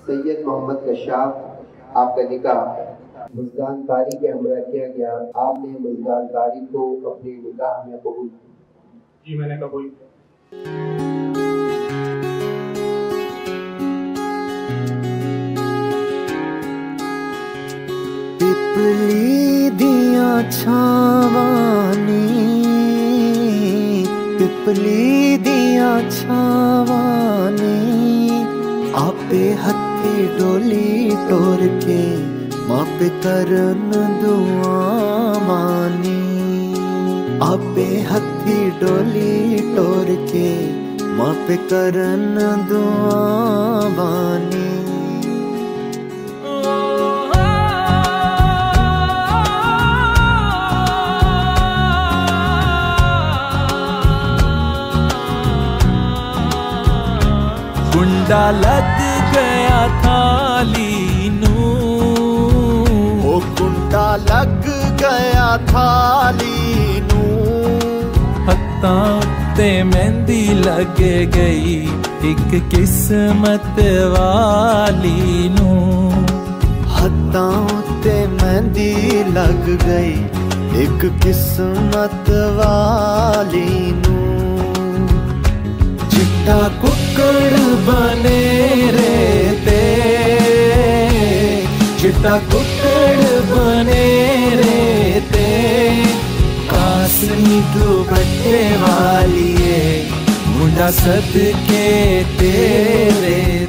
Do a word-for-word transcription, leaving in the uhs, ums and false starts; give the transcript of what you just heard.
सैयद मोहम्मद कश्यप आपका निकाह मुल्तान तारी के हमरा किया गया। आपने मुल्तान तारी को अपने निकाह में कबूल किया? जी मैंने कबूल किया। पिपली दिया छावानी, पिपली दिया छावानी, आपे हथी डोली टोर के मापे करन दुआ मानी। आपे हथी डोली टोर के मापे करन दुआ मानी। कुंडा लग गया थाली नू, ओ कुंडा लग गया थाली नू, हत्तां उत्ते मेहंदी लग गई एक किस्मत वाली नू। हत्तां उत्ते मेहंदी लग गई एक किस्मत वाली नू। चिट्टा कुक्कड़ बने रे ते, चिट्टा कुक्कड़ बने रे ते, कासनी दुपट्टे वाली है मुंडा सदके तेरे